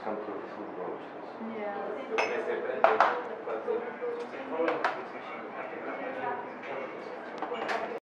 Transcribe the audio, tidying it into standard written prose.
sempre fui bom. Yeah. Eu comecei a aprender.